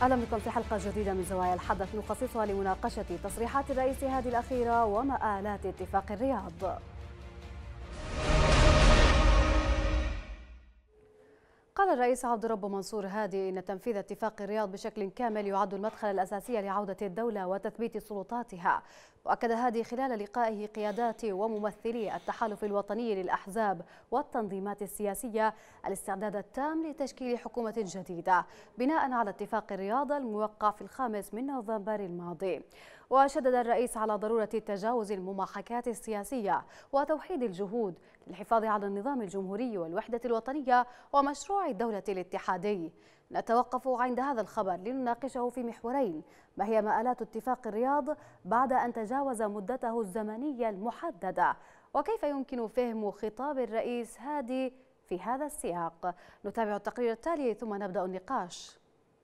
أهلا بكم في حلقة جديدة من زوايا الحدث نخصصها لمناقشة تصريحات الرئيس هادي الأخيرة ومآلات اتفاق الرياض. قال الرئيس عبد الرب منصور هادي إن تنفيذ اتفاق الرياض بشكل كامل يعد المدخل الأساسي لعودة الدولة وتثبيت سلطاتها. وأكد هادي خلال لقائه قيادات وممثلي التحالف الوطني للأحزاب والتنظيمات السياسية الاستعداد التام لتشكيل حكومة جديدة بناء على اتفاق الرياض الموقع في 5 نوفمبر الماضي. وشدد الرئيس على ضرورة تجاوز المماحكات السياسية وتوحيد الجهود للحفاظ على النظام الجمهوري والوحدة الوطنية ومشروع الدولة الاتحادي. نتوقف عند هذا الخبر لنناقشه في محورين: ما هي مآلات اتفاق الرياض بعد أن تجاوز مدته الزمنية المحددة؟ وكيف يمكن فهم خطاب الرئيس هادي في هذا السياق؟ نتابع التقرير التالي ثم نبدأ النقاش.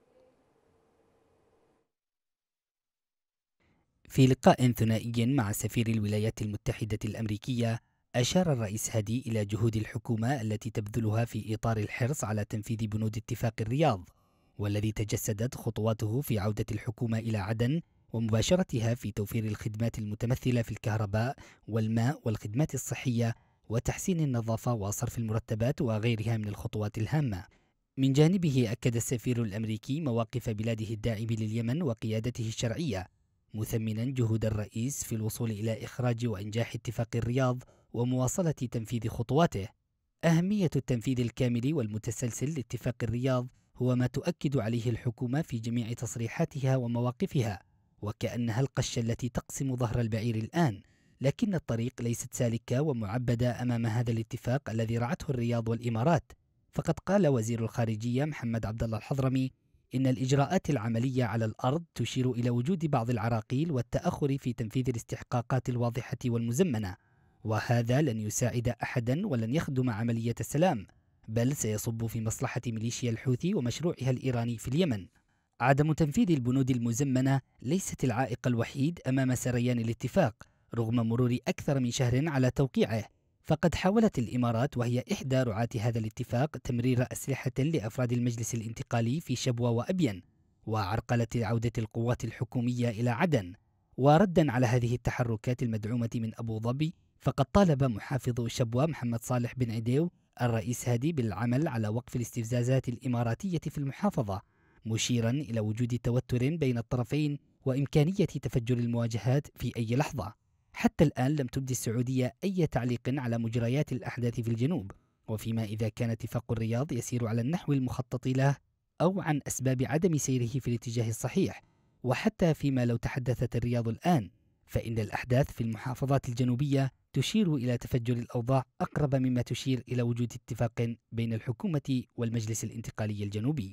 في لقاء ثنائي مع سفير الولايات المتحدة الأمريكية، أشار الرئيس هادي إلى جهود الحكومة التي تبذلها في إطار الحرص على تنفيذ بنود اتفاق الرياض، والذي تجسدت خطواته في عودة الحكومة إلى عدن ومباشرتها في توفير الخدمات المتمثلة في الكهرباء والماء والخدمات الصحية وتحسين النظافة وصرف المرتبات وغيرها من الخطوات الهامة. من جانبه أكد السفير الأمريكي مواقف بلاده الداعم لليمن وقيادته الشرعية، مثمنا جهود الرئيس في الوصول إلى إخراج وإنجاح اتفاق الرياض ومواصلة تنفيذ خطواته. أهمية التنفيذ الكامل والمتسلسل لاتفاق الرياض هو ما تؤكد عليه الحكومة في جميع تصريحاتها ومواقفها، وكأنها القشة التي تقسم ظهر البعير الآن، لكن الطريق ليست سالكة ومعبدة أمام هذا الاتفاق الذي رعته الرياض والإمارات. فقد قال وزير الخارجية محمد عبد الله الحضرمي إن الإجراءات العملية على الأرض تشير إلى وجود بعض العراقيل والتأخر في تنفيذ الاستحقاقات الواضحة والمزمنة، وهذا لن يساعد أحدا ولن يخدم عملية السلام، بل سيصب في مصلحة ميليشيا الحوثي ومشروعها الإيراني في اليمن. عدم تنفيذ البنود المزمنة ليست العائق الوحيد أمام سريان الاتفاق رغم مرور أكثر من شهر على توقيعه، فقد حاولت الإمارات وهي إحدى رعاة هذا الاتفاق تمرير أسلحة لأفراد المجلس الانتقالي في شبوة وأبين، وعرقلت عودة القوات الحكومية إلى عدن. وردا على هذه التحركات المدعومة من أبو ظبي، فقد طالب محافظ شبوة محمد صالح بن عديو الرئيس هادي بالعمل على وقف الاستفزازات الإماراتية في المحافظة، مشيرا إلى وجود توتر بين الطرفين وإمكانية تفجر المواجهات في أي لحظة. حتى الآن لم تبدي السعودية أي تعليق على مجريات الأحداث في الجنوب، وفيما إذا كان اتفاق الرياض يسير على النحو المخطط له أو عن أسباب عدم سيره في الاتجاه الصحيح. وحتى فيما لو تحدثت الرياض الآن، فإن الأحداث في المحافظات الجنوبية تشير إلى تفجر الأوضاع أقرب مما تشير إلى وجود اتفاق بين الحكومة والمجلس الانتقالي الجنوبي.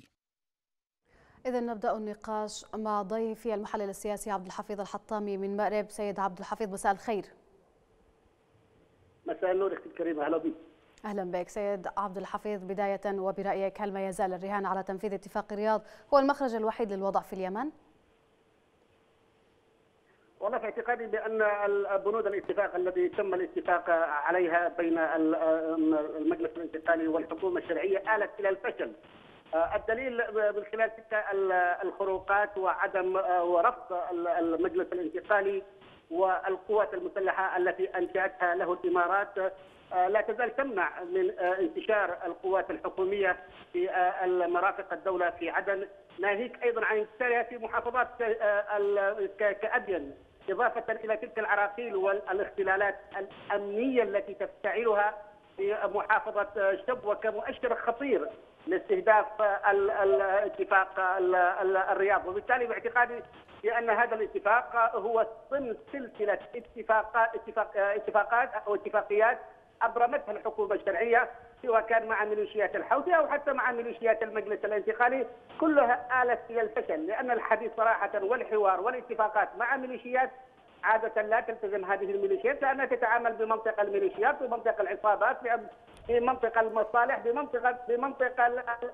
إذن نبدأ النقاش مع ضيفي المحلل السياسي عبد الحفيظ الحطامي من مأرب. سيد عبد الحفيظ، مساء الخير. مساء النور اختي الكريمه، اهلا بك. اهلا بك سيد عبد الحفيظ. بداية، وبرأيك هل ما يزال الرهان على تنفيذ اتفاق الرياض هو المخرج الوحيد للوضع في اليمن؟ والله في اعتقادي بان بنود الاتفاق الذي تم الاتفاق عليها بين المجلس الانتقالي والحكومه الشرعيه آلت الى الفشل. الدليل من خلال تلك الخروقات وعدم ورفض المجلس الانتقالي والقوات المسلحه التي انشاتها له الامارات لا تزال تمنع من انتشار القوات الحكوميه في مرافق الدوله في عدن، ناهيك ايضا عن انتشارها في محافظات كأدين، اضافه الى تلك العراقيل والاختلالات الامنيه التي تفتعلها في محافظه شبوه كمؤشر خطير لاستهداف الاتفاق الرياض. وبالتالي باعتقادي بان هذا الاتفاق هو ضمن سلسله اتفاقات او اتفاقيات ابرمتها الحكومه الشرعيه، سواء كان مع ميليشيات الحوثي او حتى مع ميليشيات المجلس الانتقالي، كلها آلت الى الفشل، لان الحديث صراحه والحوار والاتفاقات مع ميليشيات عادة لا تلتزم هذه الميليشيات، لأنها تتعامل بمنطق الميليشيات، بمنطق العصابات، بمنطق المصالح، بمنطق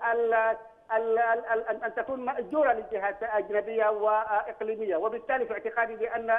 أن تكون مأجورة لجهات أجنبية وإقليمية. وبالتالي في اعتقادي بأن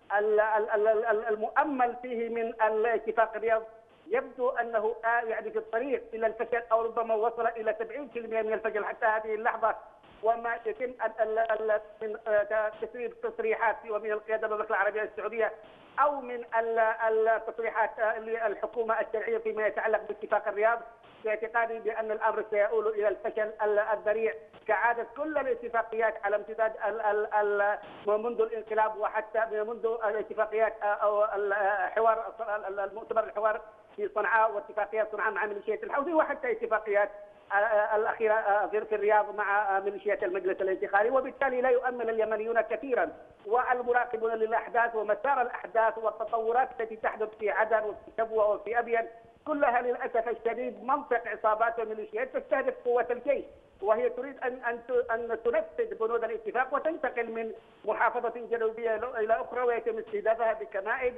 المؤمل فيه من الاتفاق الرياض يبدو أنه يعني في الطريق إلى الفشل، أو ربما وصل إلى 70% من الفشل حتى هذه اللحظة. وما يتم من تسريب تصريحات ومن القياده المملكه العربيه السعوديه او من التصريحات للحكومه الشرعيه فيما يتعلق باتفاق الرياض، باعتقادي بان الامر سيؤول الى الفشل الذريع كعاده كل الاتفاقيات على امتداد منذ الانقلاب وحتى منذ الاتفاقيات او الحوار المؤتمر الحوار في صنعاء واتفاقيات صنعاء مع ميليشيات الحوثي وحتى اتفاقيات الاخيره في الرياض مع ميليشيات المجلس الانتقالي. وبالتالي لا يؤمن اليمنيون كثيرا والمراقبون للاحداث ومسار الاحداث والتطورات التي تحدث في عدن وفي شبوه وفي ابين، كلها للاسف الشديد منطق عصابات وميليشيات تستهدف قوه الجيش، وهي تريد ان تنفذ بنود الاتفاق وتنتقل من محافظه جنوبيه الى اخرى ويتم استهدافها بكمائن،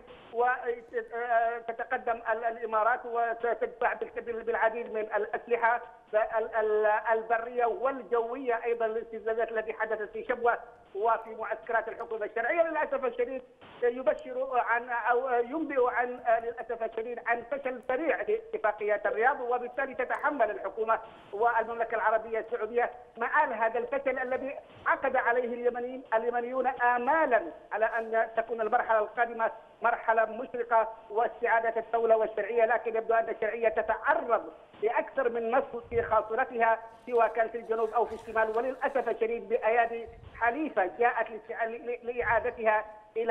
وتتقدم الامارات وتدفع بالعديد من الاسلحه البريه والجويه ايضا الاستفزازات التي حدثت في شبوه وفي معسكرات الحكومه الشرعيه. للاسف الشديد يبشر عن او ينبئ عن للاسف الشديد عن فشل سريع في اتفاقيات الرياض، وبالتالي تتحمل الحكومه والمملكه العربيه السعوديه مآل هذا الفشل الذي عقد عليه اليمنيون آمالا على ان تكون المرحله القادمه مرحله مشرقه واستعاده الدوله والشرعيه، لكن يبدو ان الشرعيه تتعرض لاكثر من نصب في خاصرتها سواء كان في الجنوب او في الشمال، وللاسف الشديد بايادي حليفه جاءت لاعادتها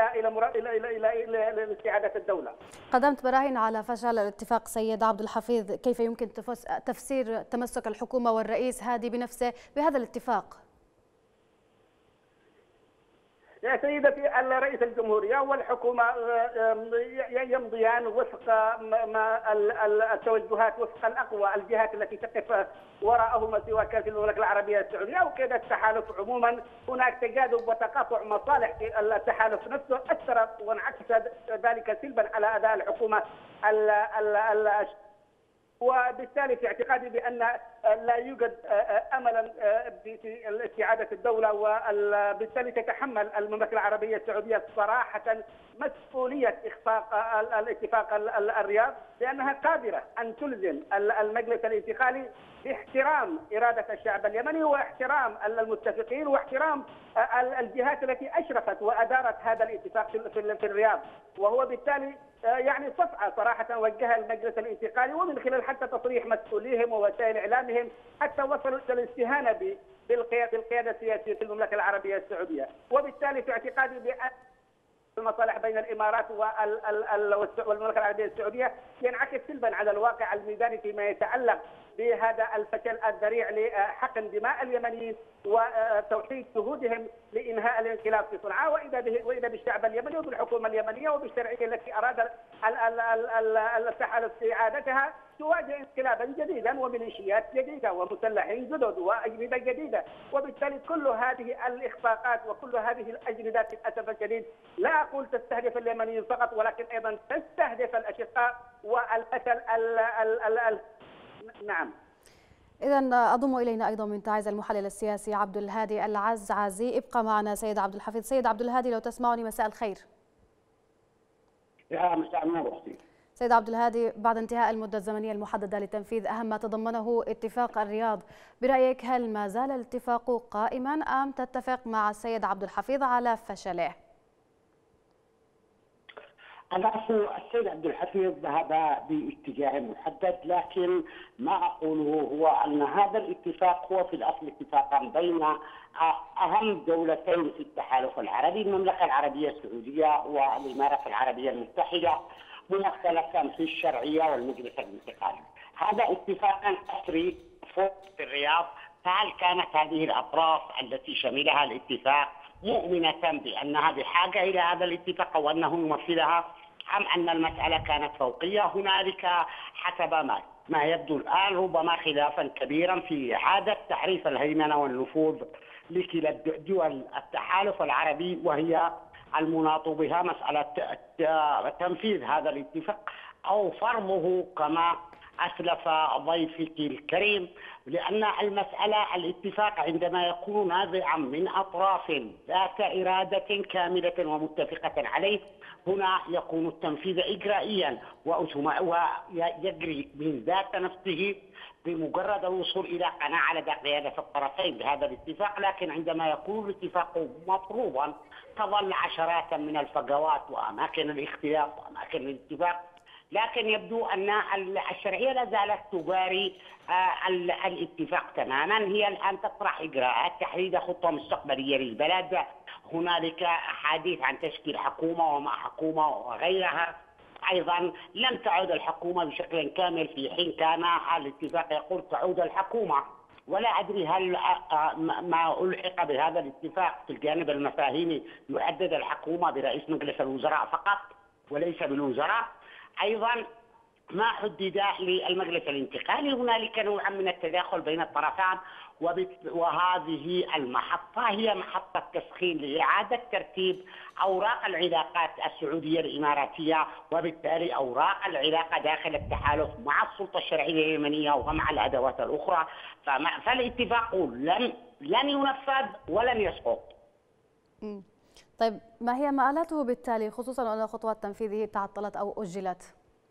الى استعاده الدوله. قدمت براهين على فشل الاتفاق سيد عبد الحفيظ، كيف يمكن تفسير تمسك الحكومه والرئيس هادي بنفسه بهذا الاتفاق؟ يا سيدتي، رئيس الجمهورية والحكومة يمضيان وفق التوجهات، وفق الأقوى الجهات التي تقف وراءهما سواء كان في المملكة العربية السعودية أو قيادة التحالف عموما. هناك تجاذب وتقاطع مصالح في التحالف نفسه أثر وانعكس ذلك سلبا على أداء الحكومة وبالتالي في اعتقادي بأن لا يوجد املا في استعاده الدوله، وبالتالي تتحمل المملكه العربيه السعوديه صراحه مسؤوليه اخفاق الاتفاق الرياض، لانها قادره ان تلزم المجلس الانتقالي باحترام اراده الشعب اليمني واحترام المتفقين واحترام الجهات التي اشرفت وادارت هذا الاتفاق في الرياض، وهو بالتالي يعني صفعه صراحه وجهها المجلس الانتقالي ومن خلال حتى تصريح مسؤوليهم ووسائل اعلامهم حتى وصلوا الى الاستهانه بالقياده السياسيه في المملكه العربيه السعوديه. وبالتالي في اعتقادي بان المصالح بين الامارات والمملكه العربيه السعوديه ينعكس سلبا على الواقع الميداني فيما يتعلق بهذا الفشل الذريع لحقن دماء اليمنيين وتوحيد جهودهم لانهاء الانقلاب في صنعاء، واذا بالشعب اليمني وبالحكومه اليمنيه وبالشرعيه التي اراد التحالف اعادتها تواجه انقلابا جديدا وميليشيات جديده ومسلحين جدد واجنده جديده، وبالتالي كل هذه الاخفاقات وكل هذه الاجندات للاسف الشديد لا اقول تستهدف اليمنيين فقط ولكن ايضا تستهدف الاشقاء والفشل نعم. إذا أضم إلينا أيضا من تعز المحلل السياسي عبد الهادي العزعزي. ابقى معنا سيد عبد الحفيظ. سيد عبد الهادي لو تسمعني مساء الخير. يا مساء النور أختي. سيد عبد الهادي، بعد انتهاء المدة الزمنية المحددة لتنفيذ أهم ما تضمنه اتفاق الرياض، برأيك هل ما زال الاتفاق قائما أم تتفق مع السيد عبد الحفيظ على فشله؟ السيد عبد الحفيظ ذهب باتجاه محدد، لكن ما أقوله هو أن هذا الاتفاق هو في الأصل اتفاقا بين أهم دولتين في التحالف العربي، المملكة العربية السعودية والإمارات العربية المتحدة، ممثلة في الشرعية والمجلس الانتقالي. هذا اتفاق أسري فوق في الرياض، فهل كانت هذه الأطراف التي شملها الاتفاق مؤمنة بأنها بحاجة إلى هذا الاتفاق وأنه يمثلها، أم أن المسألة كانت فوقية؟ هنالك حسب ما يبدو الآن ربما خلافا كبيرا في إعادة تعريف الهيمنة والنفوذ لكلا دول التحالف العربي، وهي المناط بها مسألة تنفيذ هذا الاتفاق أو فرضه كما أسلف ضيفك الكريم، لأن المسألة الاتفاق عندما يكون نابعا من أطراف ذات إرادة كاملة ومتفقة عليه، هنا يكون التنفيذ إجرائيا ويجري من ذات نفسه بمجرد الوصول إلى قناعة لدى قيادة الطرفين بهذا الاتفاق. لكن عندما يكون الاتفاق مفروضا تظل عشرات من الفجوات وأماكن الاختلاف وأماكن الاتفاق، لكن يبدو أن الشرعية لا زالت تباري الاتفاق تماما. هي الآن تطرح إجراءات تحديد خطة مستقبلية للبلد. هنالك حديث عن تشكيل حكومة وما حكومة وغيرها. أيضا لم تعود الحكومة بشكل كامل، في حين كان الاتفاق يقول تعود الحكومة. ولا أدري هل ما ألحق بهذا الاتفاق في الجانب المفاهيمي يحدد الحكومة برئيس مجلس الوزراء فقط وليس بالوزراء. أيضا ما حدد للمجلس الانتقالي. هنالك نوع من التداخل بين الطرفان، وهذه المحطة هي محطة تسخين لإعادة ترتيب أوراق العلاقات السعودية الإماراتية، وبالتالي أوراق العلاقة داخل التحالف مع السلطة الشرعية اليمنية ومع الأدوات الأخرى. فالاتفاق لن ينفذ ولن يسقط. طيب، ما هي مآلاته بالتالي، خصوصا أن خطوات تنفيذه تعطلت أو أجلت؟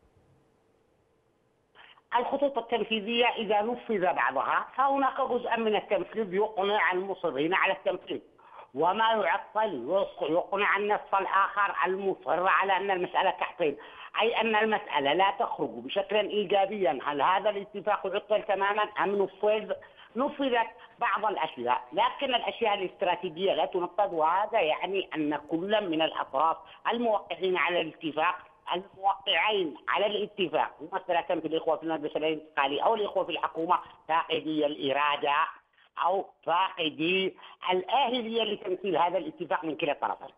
الخطوط التنفيذية إذا نفذ بعضها فهناك جزء من التنفيذ يقنع المصرين على التنفيذ، وما يعطل يقنع النصف الآخر المصر على أن المسألة تعطيل، أي أن المسألة لا تخرج بشكل إيجابيا. هل هذا الاتفاق يعطل تماما أم نفذت بعض الأشياء، لكن الأشياء الاستراتيجية لا تنفذ. وهذا يعني أن كل من الأطراف الموقعين على الاتفاق، الموقعين على الاتفاق ممثلة في الإخوة في المجلس الانتقالي أو الإخوة في الحكومة، فاقدي الإرادة أو فاقدي الآهلية لتمثيل هذا الاتفاق من كلا الطرفين.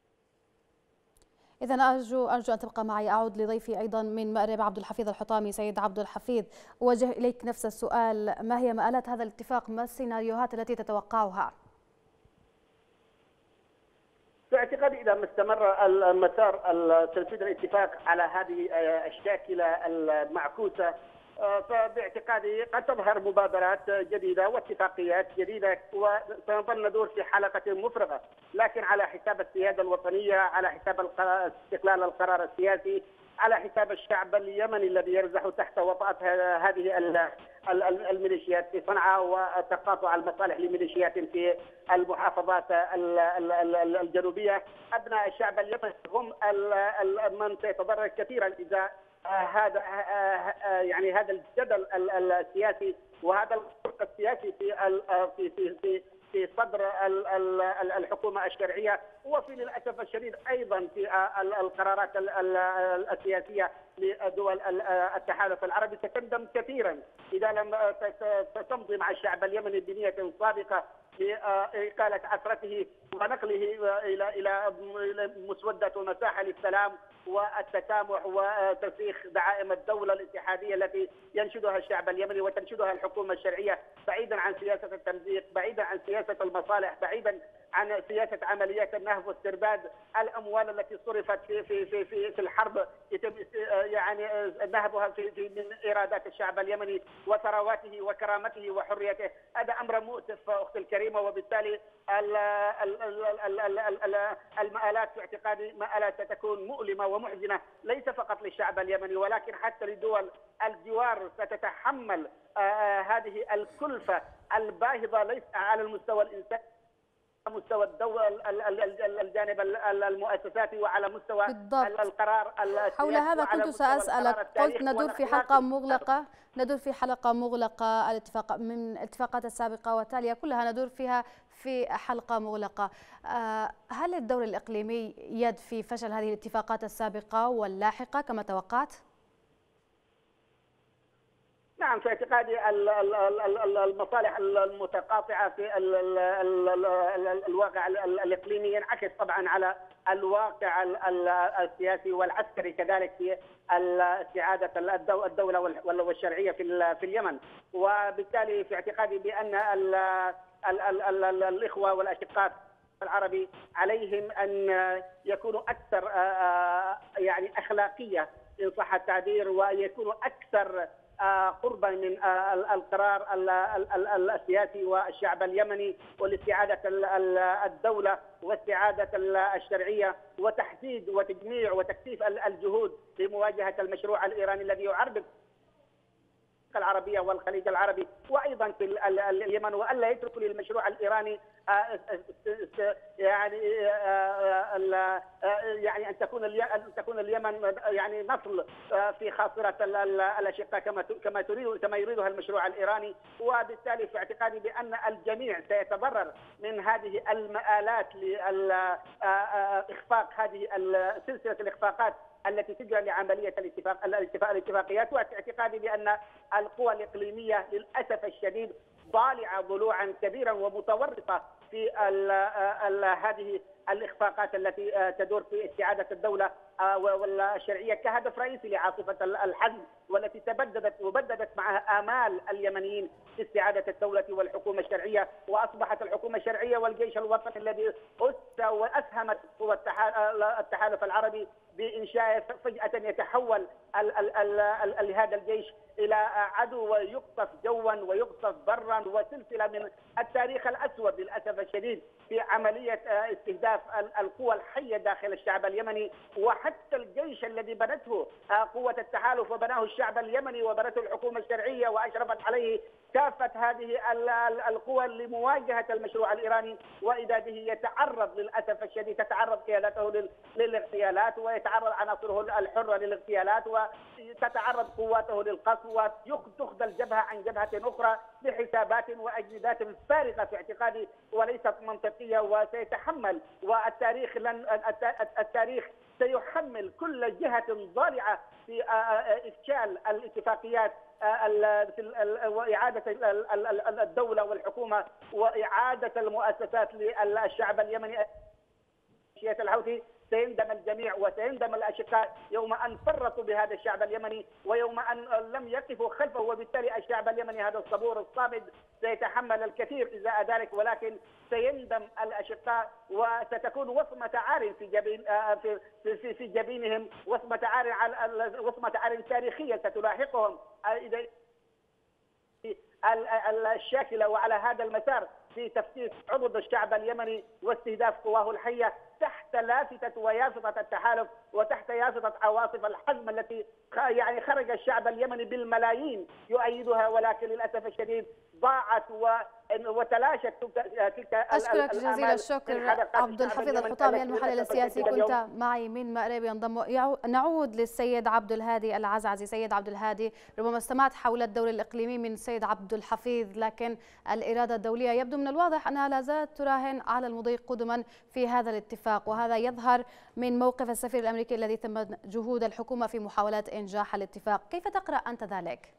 إذا أرجو أن تبقى معي. أعود لضيفي أيضا من مأرب عبد الحفيظ الحطامي. سيد عبد الحفيظ، أوجه إليك نفس السؤال، ما هي مآلات هذا الاتفاق؟ ما السيناريوهات التي تتوقعها؟ في اعتقادي إذا استمر المسار تنفيذ الاتفاق على هذه الشاكلة المعكوسة، فباعتقادي قد تظهر مبادرات جديدة واتفاقيات جديدة، وسنظل ندور في حلقة مفرغة، لكن على حساب السيادة الوطنية، على حساب استقلال القرار السياسي، على حساب الشعب اليمني الذي يرزح تحت وطأة هذه الميليشيات في صنعاء، وتقاطع المصالح لميليشيات في المحافظات الجنوبية. أبناء الشعب اليمني هم من سيتضرر كثيرا إذا هذا يعني هذا الجدل السياسي وهذا الفرق السياسي في صدر الحكومة الشرعية، وفي للأسف الشديد أيضا في القرارات السياسية لدول التحالف العربي، ستندم كثيرا إذا لم تمضي مع الشعب اليمني بنية صادقة لإقالة عثرته ونقله إلى مسودة ومساحة للسلام والتسامح وترسيخ دعائم الدولة الاتحادية التي ينشدها الشعب اليمني وتنشدها الحكومة الشرعية، بعيدا عن سياسة التمزيق، بعيدا عن سياسة المصالح، بعيدا عن سياسة عمليات النهب واسترداد الأموال التي صرفت في الحرب، يتم يعني نهبها من إيرادات الشعب اليمني وثرواته وكرامته وحريته. هذا أمر مؤسف أختي الكريمة، وبالتالي المآلات في اعتقادي مآلات ستكون مؤلمة ومحزنة ليس فقط للشعب اليمني ولكن حتى لدول الجوار ستتحمل هذه الكلفة الباهظة، ليس على المستوى الإنساني، مستوى الدولة الجانب المؤسساتي وعلى مستوى القرار السياسي. حول هذا كنت سأسألك، قلت ندور في حلقة مغلقة الاتفاق من الاتفاقات السابقة والتالية كلها ندور فيها في حلقة مغلقة. هل الدور الإقليمي يد في فشل هذه الاتفاقات السابقة واللاحقة كما توقعت؟ نعم، في اعتقادي المصالح المتقاطعة في الواقع الإقليمي ينعكس طبعا على الواقع السياسي والعسكري كذلك في استعادة الدولة والشرعية في اليمن، وبالتالي في اعتقادي بأن الإخوة والأشقاء العربي عليهم أن يكونوا أكثر يعني أخلاقية إن صح التعبير، ويكونوا أكثر قربا من القرار السياسي والشعب اليمني والاستعادة الدولة واستعادة الشرعية وتحديد وتجميع وتكثيف الجهود لمواجهة المشروع الإيراني الذي يعرض العربية والخليج العربي وأيضا في اليمن، وألا يتركوا للمشروع الإيراني يعني أن تكون اليمن يعني نصل في خاصرة الأشقاء كما يريدها المشروع الإيراني. وبالتالي في اعتقادي بأن الجميع سيتضرر من هذه المآلات لإخفاق هذه سلسلة الإخفاقات التي تجرى لعملية الاتفاقيات. واعتقادي بأن القوى الإقليمية للأسف الشديد ضالعة ضلوعا كبيرا ومتورطة في هذه الإخفاقات التي تدور في استعادة الدولة والشرعية كهدف رئيسي لعاصفة الحزم، والتي وبددت معها آمال اليمنيين في استعادة الدولة والحكومة الشرعية. وأصبحت الحكومة الشرعية والجيش الوطني الذي أسس وأسهمت قوى التحالف العربي بإنشاء فجأة يتحول هذا الجيش إلى عدو ويقصف جوا ويقصف برا، وسلسلة من التاريخ الأسود للأسف الشديد في عملية استهداف القوى الحية داخل الشعب اليمني. وحتى الجيش الذي بنته قوة التحالف وبناه الشعب اليمني وبنته الحكومة الشرعية وأشرفت عليه كافة هذه القوى لمواجهة المشروع الإيراني، وإذا به يتعرض للأسف الشديد تتعرض قيادته للاغتيالات ويتعرض عناصره الحرة للاغتيالات وتتعرض قواته للقصف وتخذل جبهة عن جبهة أخرى بحسابات وأجندات فارغة في اعتقادي وليست منطقية. وسيتحمل التاريخ سيحمل كل جهة ضالعة في إفشال الاتفاقيات وإعادة الدولة والحكومة وإعادة المؤسسات للشعب اليمني الحوثي. سيندم الجميع وسيندم الأشقاء يوم أن فرطوا بهذا الشعب اليمني ويوم أن لم يقفوا خلفه، وبالتالي الشعب اليمني هذا الصبور الصامد سيتحمل الكثير إزاء ذلك، ولكن سيندم الأشقاء وستكون وصمة عار في جبينهم، وصمة عار تاريخية ستلاحقهم الشاكلة وعلى هذا المسار في تفتيت عضد الشعب اليمني واستهداف قواه الحية تحت لافتة ويافطة التحالف وتحت يافطة عواصف الحزم التي يعني خرج الشعب اليمني بالملايين يؤيدها، ولكن للأسف الشديد ضاعت وتلاشت تلك أشكرك جزيل الشكر عبد الحفيظ الحطامي المحلل السياسي، كنت معي من مأرب. نعود للسيد عبد الهادي العزعزي. سيد عبد الهادي، ربما استمعت حول الدور الإقليمي من سيد عبد الحفيظ، لكن الإرادة الدولية يبدو من الواضح أنها لا زالت تراهن على المضي قدما في هذا الاتفاق، وهذا يظهر من موقف السفير الأمريكي الذي تم جهود الحكومة في محاولات إنجاح الاتفاق. كيف تقرأ أنت ذلك؟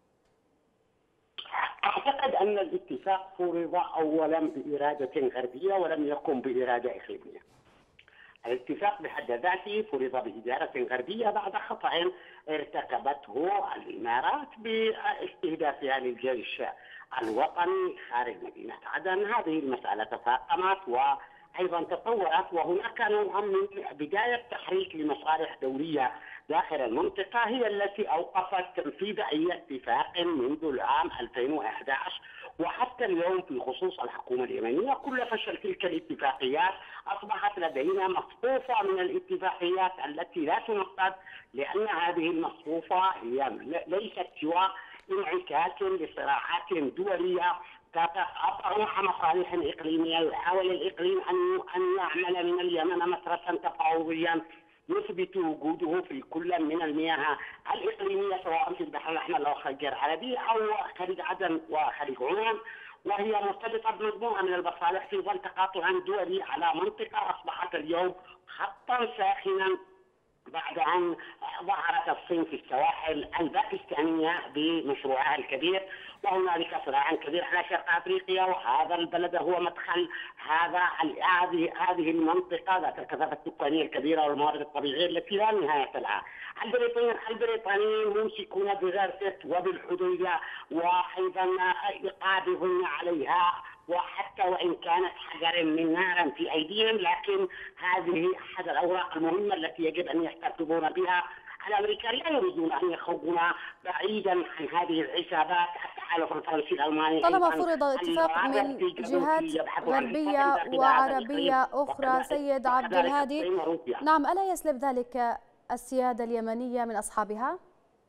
أعتقد أن الاتفاق فرض أولا بإرادة غربية ولم يكن بإرادة إقليمية. الاتفاق بحد ذاته فرض بإدارة غربية بعد خطأ ارتكبته الإمارات باستهدافها للجيش الوطني خارج مدينة عدن. هذه المسألة تفاقمت وأيضا تطورت، وهناك نوع من بداية تحريك لمصالح دولية داخل المنطقة هي التي أوقفت تنفيذ أي اتفاق منذ العام 2011 وحتى اليوم في خصوص الحكومة اليمنية. كل فشل تلك الاتفاقيات أصبحت لدينا مصفوفة من الاتفاقيات التي لا تنفذ، لأن هذه المصفوفة هي ليست سوى انعكاس لصراعات دولية تتقاطع مصالح إقليمية. يحاول الإقليم أن يعمل من اليمن مترسا تفاوضيا يثبت وجوده في كل من المياه الإقليمية سواء في البحر الأحمر أو الخليج العربي أو خليج عدن وخليج عمان، وهي مرتبطة بمجموعة من المصالح في ظل تقاطع دولي على منطقة أصبحت اليوم خطا ساخنا بعد أن ظهرت الصين في السواحل الباكستانية بمشروعها الكبير، وهنالك صراع كبير على شرق أفريقيا، وهذا البلد هو مدخل هذه المنطقة ذات الكثافة السكانية الكبيرة والموارد الطبيعية التي لا نهاية لها. البريطانيين ممسكون بغرفة وبالحدودية وأيضا قابضون عليها، وحتى وإن كانت حجر من نار في أيديهم، لكن هذه أحد الأوراق المهمة التي يجب أن يحتفظون بها الامريكان لا يريدون ان يخرجونا بعيدا عن هذه الحسابات. التحالف الفرنسي الالماني طالما فرض اتفاق من جهات غربية وعربية أخرى سيد عبد الهادي، نعم، ألا يسلب ذلك السيادة اليمنية من أصحابها؟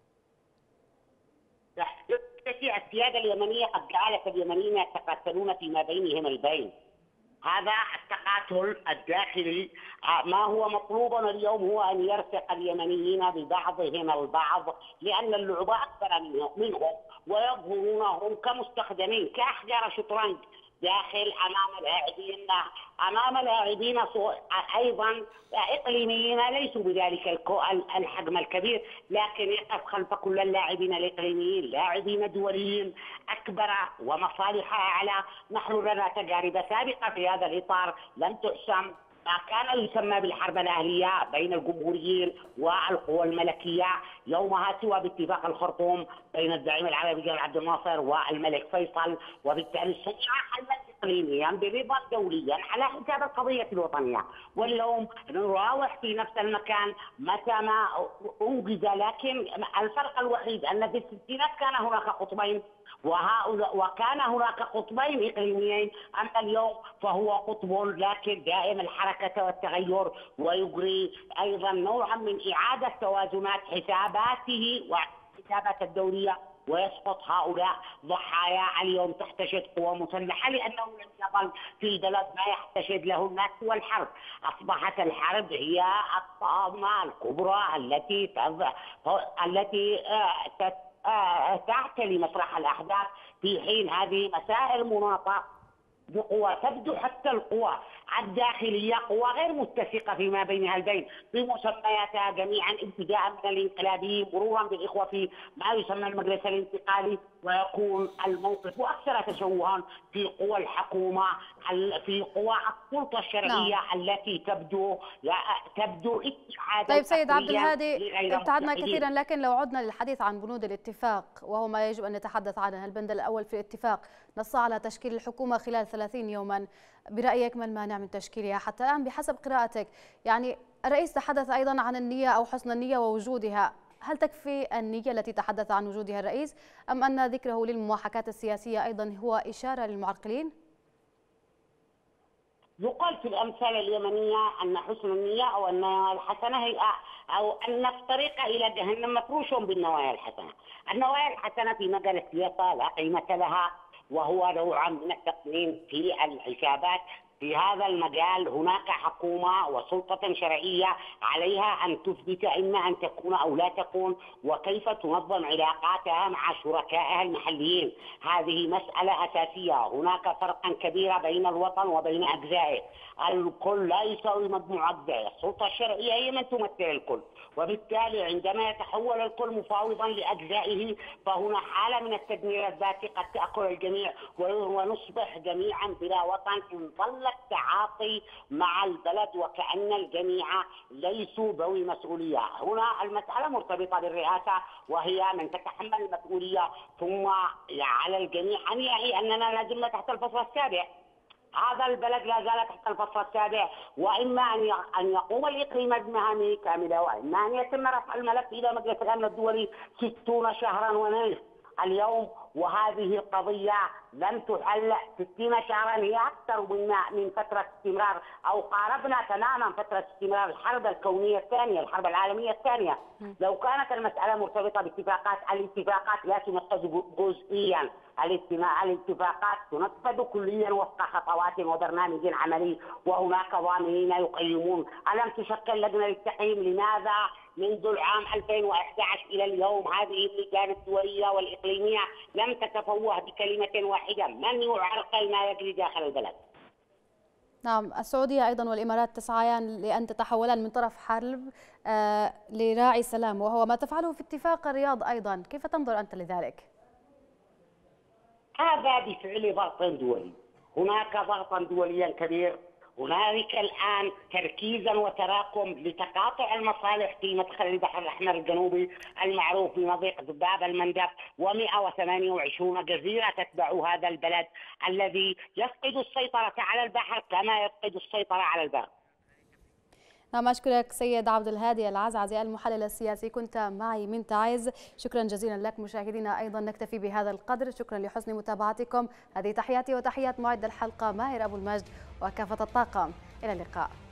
السيادة اليمنية قد جعلت اليمنيين يتقاتلون فيما بينهم البين. هذا التقاتل الداخلي ما هو مطلوب اليوم هو أن يرفق اليمنيين ببعضهم البعض، لأن اللعبة أكبر منهم ويظهرونهم كمستخدمين كأحجار شطرنج داخل أمام لاعبين أيضا إقليميين ليسوا بذلك الحجم الكبير، لكن يقف خلف كل اللاعبين الإقليميين لاعبين دوليين أكبر ومصالحها أعلى. نحن لنا تجارب سابقة في هذا الإطار لم تحسم. ما كان يسمى بالحرب الأهلية بين الجمهوريين والقوى الملكية يومها سوى باتفاق الخرطوم بين الزعيم العربي جمال عبد الناصر والملك فيصل، وبالتالي استطاع حلا إقليميا برضا دوليا على حساب القضية الوطنية. واليوم نراوح في نفس المكان متى ما أنجز، لكن الفرق الوحيد أن في الستينات كان هناك قطبين وكان هناك قطبين إقليميين، أما اليوم فهو قطب لكن دائم الحركة والتغير، ويجري أيضا نوعا من إعادة توازنات حساباته وحسابات الدولية، ويسقط هؤلاء ضحايا اليوم تحتشد قوى مسلحة، لأنه لم يظل في البلد ما يحتشد له الناس والحرب. أصبحت الحرب هي الطامة الكبرى التي تعتلي مسرح الأحداث، في حين هذه مسائل مناطة بقوى تبدو حتى القوى الداخلية قوى غير متسقة فيما بينها البين بمسمياتها جميعا، ابتداء من الانقلابيين مرورا بالإخوة في ما يسمى المجلس الانتقالي، ويكون الموقف أكثر تشوها في قوى الحكومة، في قوى السلطة الشرعية التي تبدو اتحادا. طيب سيد عبد الهادي، ابتعدنا كثيرا، لكن لو عدنا للحديث عن بنود الاتفاق وهو ما يجب أن نتحدث عنه، البند الأول في الاتفاق نص على تشكيل الحكومة خلال 30 يوما، برأيك ما المانع من تشكيلها حتى الآن بحسب قراءتك؟ يعني الرئيس تحدث أيضا عن النية أو حسن النية ووجودها، هل تكفي النية التي تحدث عن وجودها الرئيس أم أن ذكره للمواحكات السياسية أيضا هو إشارة للمعرقلين؟ يقال في الأمثال اليمنية أن حسن النية أو النوايا الحسنة هي أو أن الطريق إلى جهنم مفروش بالنوايا الحسنة. النوايا الحسنة في مجال السياسة لا قيمة لها، وهو نوع من التقنين في الحسابات. في هذا المجال هناك حكومة وسلطة شرعية عليها أن تثبت إما أن تكون أو لا تكون، وكيف تنظم علاقاتها مع شركائها المحليين. هذه مسألة أساسية. هناك فرقا كبيرا بين الوطن وبين أجزائه، الكل لا يساوي مجموع أجزائه، السلطة الشرعية هي من تمثل الكل، وبالتالي عندما يتحول الكل مفاوضا لأجزائه فهنا حالة من التدمير الذاتي قد تأكل الجميع ونصبح جميعا بلا وطن إن ظل التعاطي مع البلد وكأن الجميع ليسوا ذوي مسؤولية. هنا المسألة مرتبطة بالرئاسة، وهي من تتحمل المسؤولية، ثم على الجميع أن يعي أننا لازلنا تحت الفصل السابع. هذا البلد لا زال تحت الفصل السابع، وإما أن يقوم الإقليم بمهامه كاملة، وإما أن يتم رفع الملف إلى مجلس الأمن الدولي 60 شهرا ونصف اليوم، وهذه القضية لم تحل 60 شهرا، هي أكثر من فترة استمرار أو قاربنا تماما فترة استمرار الحرب الكونية الثانية، الحرب العالمية الثانية. لو كانت المسألة مرتبطة باتفاقات، الاتفاقات لا تنفذ جزئيا، الاتفاقات تنفذ كليا وفق خطوات وبرنامج عملي، وهناك ضامنين يقيمون. ألم تشكل لجنة للتقييم؟ لماذا منذ العام 2011 إلى اليوم هذه اللجان الدولية والإقليمية لم تتفوه بكلمة واحدة؟ من يعرقل ما يجري داخل البلد؟ نعم، السعودية أيضا والإمارات تسعيان لأن تتحولان من طرف حرب لراعي سلام، وهو ما تفعله في اتفاق الرياض أيضا، كيف تنظر أنت لذلك؟ هذا بفعل ضغط دولي. هناك ضغطا دوليا كبير، هنالك الآن تركيزا وتراكم لتقاطع المصالح في مدخل البحر الأحمر الجنوبي المعروف بمضيق باب المندب، و128 جزيرة تتبع هذا البلد الذي يفقد السيطرة على البحر كما يفقد السيطرة على البر. نعم، أشكرك سيد عبد الهادي العزعزي المحلل السياسي، كنت معي من تعز. شكرا جزيلا لك. مشاهدينا أيضا نكتفي بهذا القدر، شكرا لحسن متابعتكم. هذه تحياتي وتحيات معد الحلقة ماهر أبو المجد وكافة الطاقم، إلى اللقاء.